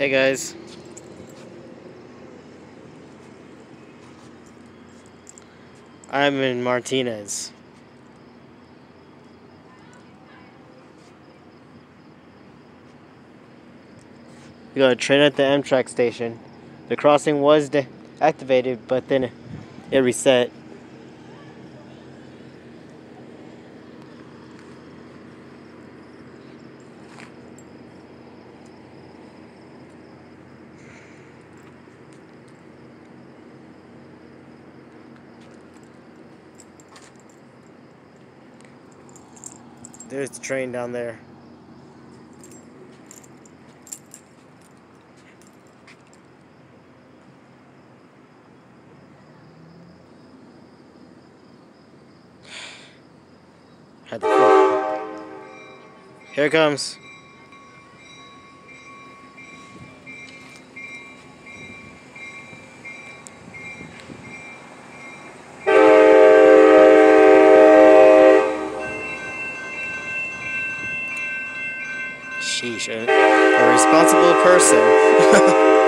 Hey guys, I'm in Martinez. We got a train at the Amtrak station. The crossing was activated, but then it reset. There's the train down there. Had to flip. Here it comes. Sheesh, a responsible person.